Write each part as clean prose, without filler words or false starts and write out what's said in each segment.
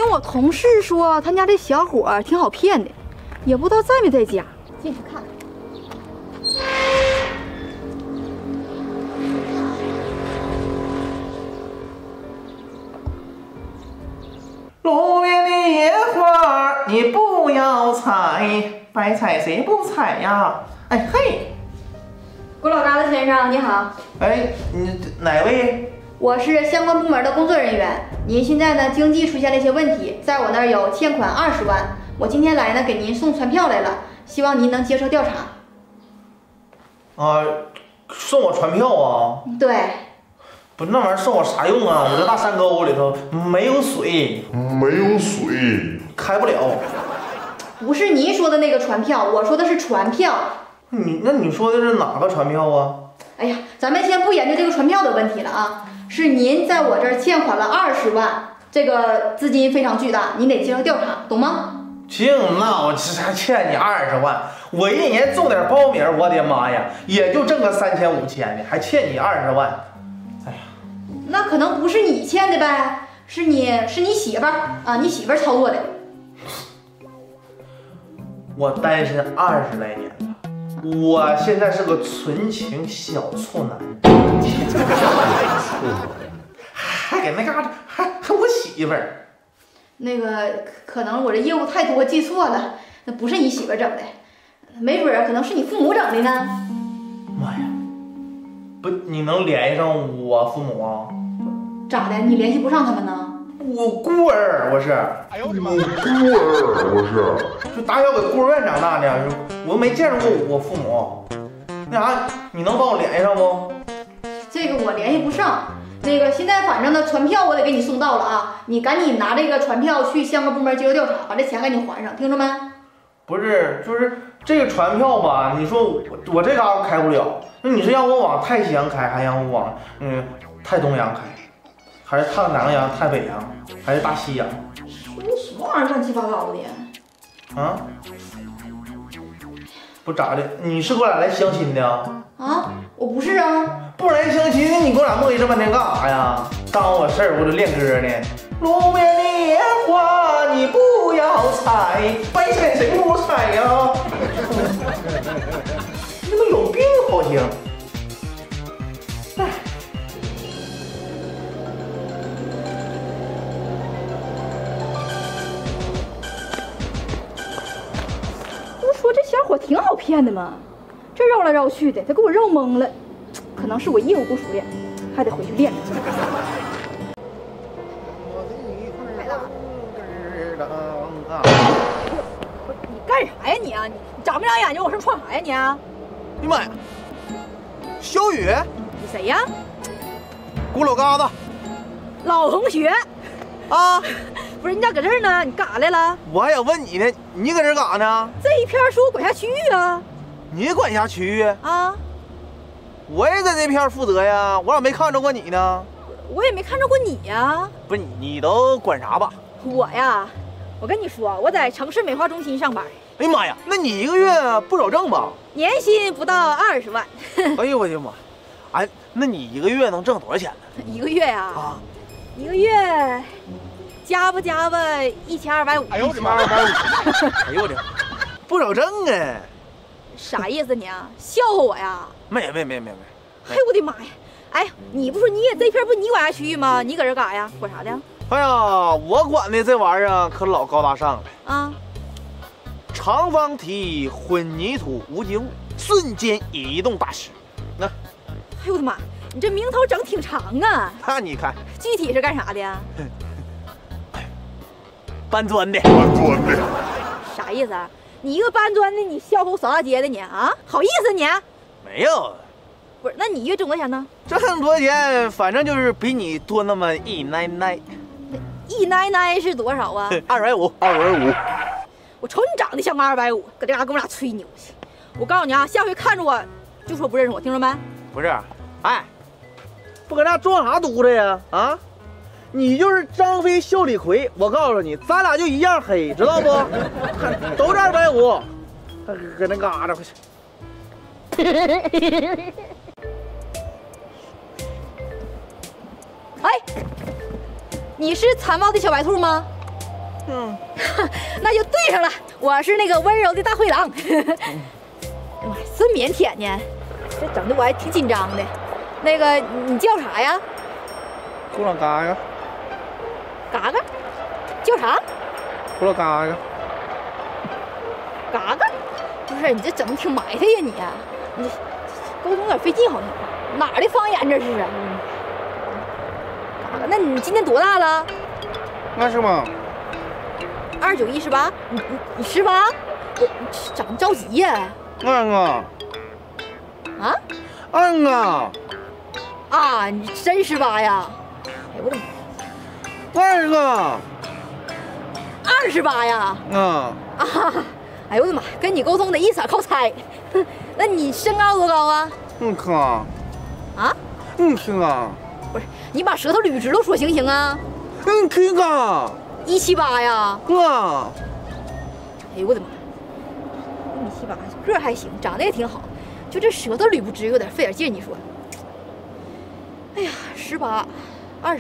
听我同事说，他家这小伙挺好骗的，也不知道在没在家，进去看看。 路边的野花你不要采，白菜谁不采呀？哎嘿， 郭老嘎子先生你好， 哎，你哪位？ 我是相关部门的工作人员。您现在呢经济出现了一些问题，在我那儿有欠款20万，我今天来呢给您送传票来了，希望您能接受调查。 送我传票啊？ 对。 不，那玩意儿送我啥用啊？我这大山沟里头没有水，开不了。 不是您说的那个传票，我说的是传票。 那你说的是哪个传票啊？ 哎呀，咱们先不研究这个传票的问题了啊，是您在我这儿欠款了20万，这个资金非常巨大，您得接受调查，懂吗？ 行，那我这还欠你20万，我一年种点苞米，我的妈呀，也就挣个3000、5000的，还欠你20万。哎呀， 那可能不是你欠的呗，是你媳妇儿啊，你媳妇儿操作的。我单身20来年了，我现在是个纯情小处男，还给那嘎达还我媳妇儿。那个可能我这业务太多记错了，那不是你媳妇儿整的，没准儿可能是你父母整的呢。妈呀，不，你能联系上我父母啊？咋的？你联系不上他们呢？我孤儿，我是。哎呦我的妈！孤儿，我是。就打小搁孤儿院长大的，我没见着过我父母。那啥，你能帮我联系上不？这个我联系不上。那个现在反正呢，传票我得给你送到了啊，你赶紧拿这个传票去相关部门接受调查，把这钱赶紧还上，听着没？不是，就是这个传票吧，你说我这嘎达开不了，那你是让我往太西洋开，还让我往太东洋开，还是太南洋、太北洋，还是大西洋？说的什么玩意儿乱七八糟的？啊？不咋的，你是给我俩来相亲的啊？我不是啊。不来相亲，你给我俩磨叽这半天干啥呀？耽误我事儿，我这练歌呢。路边的野花你不要采，白菜谁不采呀？你他妈有病好像。哎。不是说这小伙挺好骗的吗？这绕来绕去的，他给我绕懵了。可能是我业务不熟练，还得回去练。你干啥呀你啊？你长不长眼睛？往上撞啥呀你啊？哎呀妈呀！小雨，你谁呀？郭老嘎子，老同学啊！不是你咋搁这儿呢？你干啥来了？我还想问你呢，你搁这干啥呢？这一片是我管辖区域啊。你管辖区域啊？我也在这片负责呀，我咋没看着过你呢？我也没看着过你呀。不是你都管啥吧？我呀，我跟你说，我在城市美化中心上班。哎呀妈呀，那你一个月不少挣吧？年薪不到20万。哎呦我的妈！哎，那你一个月能挣多少钱呢？一个月呀？啊，一个月加吧1250。哎呦我的妈！哎呦我的，不少挣哎。啥意思你啊？笑话我呀？没。哎呦我的妈呀！哎，你不说你也这片不你管辖区域吗？你搁这干啥呀？管啥的？哎呀，我管的这玩意儿可老高大上了啊！长方体混凝土无机物瞬间移动大师。那，哎呦我的妈！你这名头整挺长啊！那你看，具体是干啥的呀？搬砖的。啥意思啊？你一个搬砖的，你笑话我扫大街的你啊？好意思你？没有，不是，那你月挣多少钱呢？挣多少钱，反正就是比你多那么一奶奶。一奶奶是多少啊？250。我瞅你长得像个250，搁这嘎跟我俩吹牛去。我告诉你啊，下回看着我就说不认识我，听着没？不是，哎，不搁那装啥犊子呀？啊？你就是张飞、肖李逵，我告诉你，咱俩就一样黑，知道不？都是250，搁那嘎达，快去！哎，你是残暴的小白兔吗？ 那就对上了，我是那个温柔的大灰狼。哎妈，这腼腆呢，这整的我还挺紧张的。那个，你叫啥呀？ 胡老嘎嘎。 嘎嘎？叫啥？ 胡老嘎嘎。 嘎嘎？不是，你这整的挺埋汰呀你啊！你沟通有点费劲，好像哪儿的方言这是啊？嘎嘎，那你今年多大了 28。 29、18，你18？我长得着急呀。 啊。 啊，你真18呀？哎我的妈 ！28呀？哎呦我的妈！跟你沟通得一色靠猜。那你身高多高啊？啊？不是，你把舌头捋直了说行不行啊？178呀？哎呦我的妈！178，个儿还行，长得也挺好，就这舌头捋不直，有点费点劲。你说？哎呀，18、28，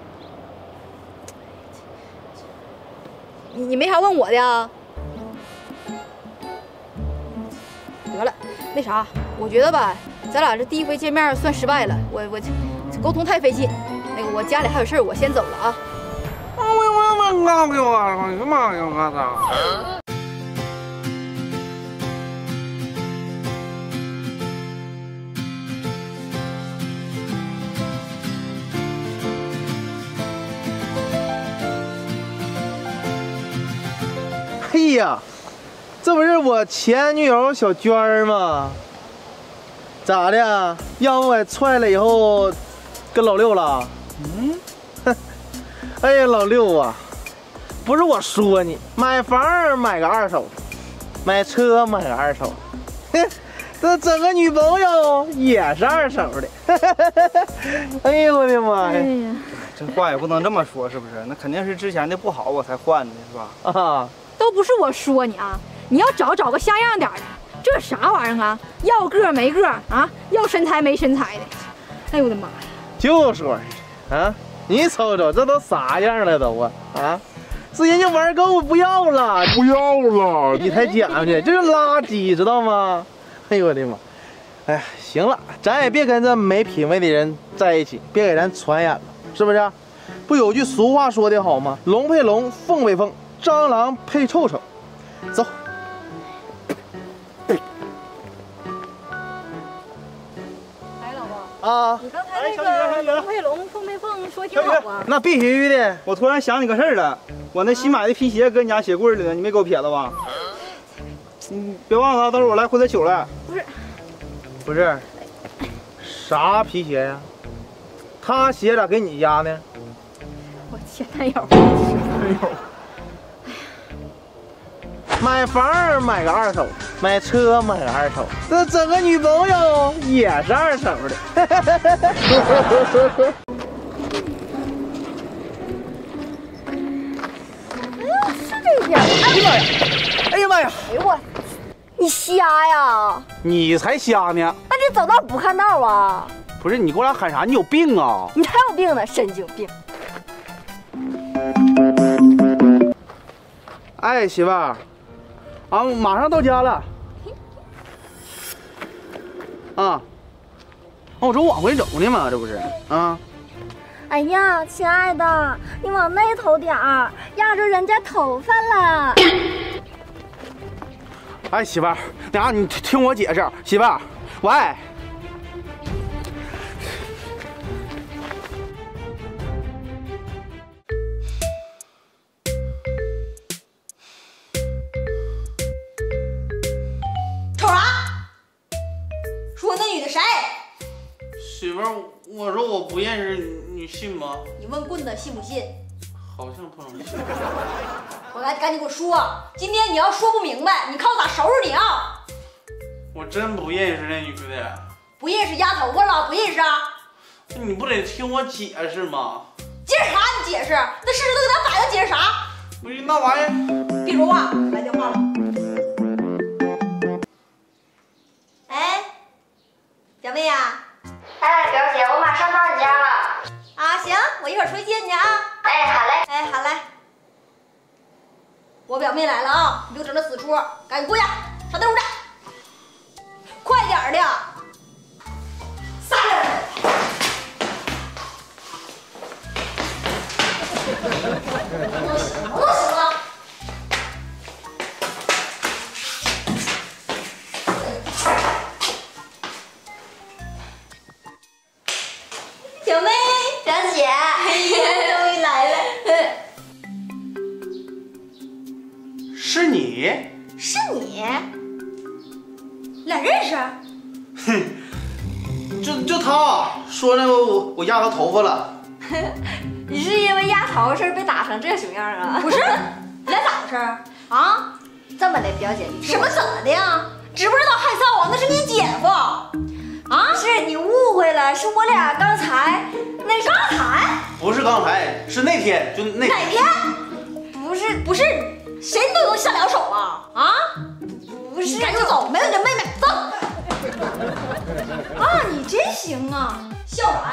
你没啥问我的啊？得了，那啥，我觉得吧，咱俩这第一回见面算失败了，我这沟通太费劲。那个我家里还有事儿，我先走了啊。 哎呀，这不是我前女友小娟儿吗？咋的？让我给踹了以后，跟老六了？哎呀，老六啊，不是我说你，买房买个2手，买车买个2手，这整个女朋友也是2手的。哎呦我的妈呀！ 这话也不能这么说，是不是？那肯定是之前的不好，我才换的，是吧？ 啊， 都不是我说你啊，你要找个像样点的，这啥玩意儿啊？要个没个啊，要身材没身材的。哎呦我的妈呀！ 就说是啊，你瞅瞅这都啥样了都啊！是人家玩够不要了，你才讲去，这是垃圾，知道吗？哎呦我的妈！哎呀，行了，咱也别跟这没品位的人在一起，别给咱传染了，是不是？不有句俗话说的好吗？龙配龙，凤配凤，蟑螂配臭臭。走。 哎，老婆啊， 你刚才那个龙配龙，凤配凤说挺好啊。 那必须的。 我突然想起个事儿了，我那新买的皮鞋搁你家鞋柜里呢，你没给我撇了吧？你别忘了，到时候我来回头取来。 不是，啥皮鞋呀？他鞋咋给你家呢？ 我前男友。 买房买个2手，买车买个2手，这整个女朋友也是2手的。 哎呀，是这点。 哎呀妈呀！ 哎呦我，你瞎呀？ 你才瞎呢！ 那你走道不看道啊？ 不是你给我俩喊啥？你有病啊！ 你才有病呢，神经病！ 哎，媳妇儿，马上到家了。啊，我这往回走呢嘛，这不是啊？ 哎呀，亲爱的，你往那头点儿，压着人家头发了。 哎，媳妇儿，你听我解释，媳妇儿，喂。 瞅啥？说那女的谁？ 媳妇儿，我说我不认识你信吗？ 你问棍子信不信？ 好像不能信。 我赶紧给我说，今天你要说不明白，你看我咋收拾你啊！ 我真不认识那女的。 不认识丫头，我老不认识啊！ 你不得听我解释吗？ 解释啥？你解释？那事实都给咱摆了，解释啥？ 不是那玩意儿。 别说话，来电话了。哎，小妹呀。 哎，表姐，我马上到你家了。 啊，行，我一会儿出去接你啊。 哎，好嘞。 哎，好嘞。 我表妹来了啊！你别整那死出，赶紧过去，上队伍去，快点的！撒人！都行了。表妹，表姐，终于来了。 是你？ 是你？俩认识？ 哼，就他说那个我压他头发了。 你是因为压头事被打成这熊样啊？不是，俩咋回事啊？ 这么的，表姐， 什么怎么的呀？知不知道害臊啊？那是你姐夫。啊？是你误会了，是我俩刚才那刚才？ 不是刚才，是那天，就那哪天？不是，谁都能下了手啊？啊？不是，赶紧走，没有你的妹妹，走。啊，你真行啊！笑啥